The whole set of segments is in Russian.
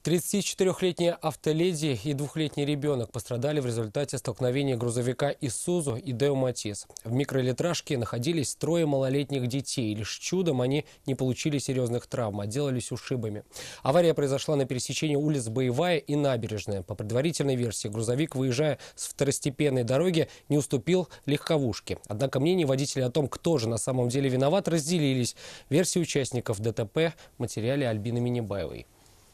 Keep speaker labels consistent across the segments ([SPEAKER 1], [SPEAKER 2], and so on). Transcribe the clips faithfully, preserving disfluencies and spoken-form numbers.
[SPEAKER 1] тридцатичетырёхлетняя автоледи и двухлетний ребенок пострадали в результате столкновения грузовика «Исузу» и «Део Матис». В микролитражке находились трое малолетних детей. Лишь чудом они не получили серьезных травм, отделались ушибами. Авария произошла на пересечении улиц Боевая и Набережная. По предварительной версии, грузовик, выезжая с второстепенной дороги, не уступил легковушке. Однако мнения водителей о том, кто же на самом деле виноват, разделились. Версии участников ДТП в материале Альбины Минибаевой.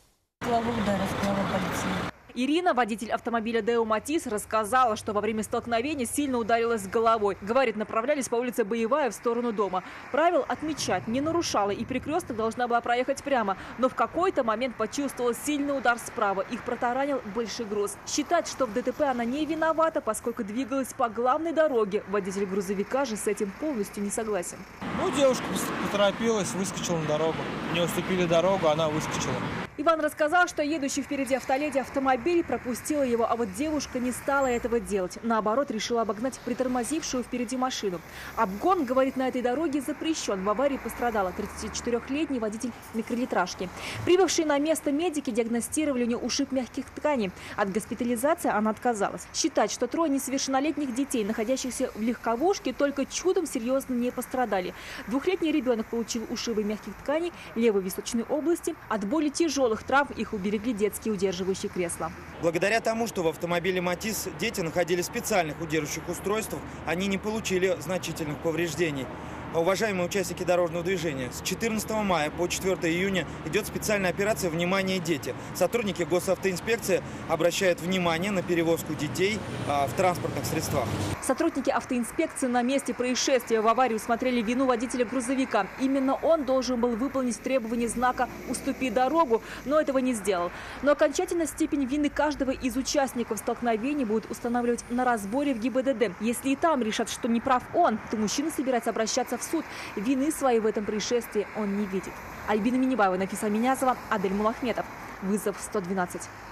[SPEAKER 2] Главу удара, сказала полиция.
[SPEAKER 3] Ирина, водитель автомобиля «Део Матис», рассказала, что во время столкновения сильно ударилась головой. Говорит, направлялись по улице Боевая в сторону дома. Правил отмечать не нарушала и перекресток должна была проехать прямо. Но в какой-то момент почувствовала сильный удар справа. Их протаранил большой груз. Считать, что в ДТП она не виновата, поскольку двигалась по главной дороге. Водитель грузовика же с этим полностью не согласен.
[SPEAKER 4] Ну, девушка поторопилась, выскочила на дорогу. Не уступили дорогу, она выскочила.
[SPEAKER 3] Иван рассказал, что едущий впереди автоледи автомобиль пропустила его, а вот девушка не стала этого делать. Наоборот, решила обогнать притормозившую впереди машину. Обгон, говорит, на этой дороге запрещен. В аварии пострадала тридцатичетырёхлетний водитель микролитражки. Прибывшие на место медики диагностировали у нее ушиб мягких тканей. От госпитализации она отказалась. Считать, что трое несовершеннолетних детей, находящихся в легковушке, только чудом серьезно не пострадали. Двухлетний ребенок получил ушибы мягких тканей левой височной области. От боли тяжелых травм их уберегли детские удерживающие кресла.
[SPEAKER 5] Благодаря тому, что в автомобиле «Матис» дети находились в специальных удерживающих устройствах, они не получили значительных повреждений. Уважаемые участники дорожного движения, с четырнадцатого мая по четвёртое июня идет специальная операция «Внимание, дети». Сотрудники госавтоинспекции обращают внимание на перевозку детей а, в транспортных средствах.
[SPEAKER 3] Сотрудники автоинспекции на месте происшествия в аварии усмотрели вину водителя грузовика. Именно он должен был выполнить требования знака «Уступи дорогу», но этого не сделал. Но окончательно степень вины каждого из участников столкновения будут устанавливать на разборе в ГИБДД. Если и там решат, что не прав он, то мужчина собирается обращаться в суд. Вины своей в этом происшествии он не видит. Альбина Минибаева, Нафиса Минязова, Адель Мулахметов. Вызов сто двенадцать.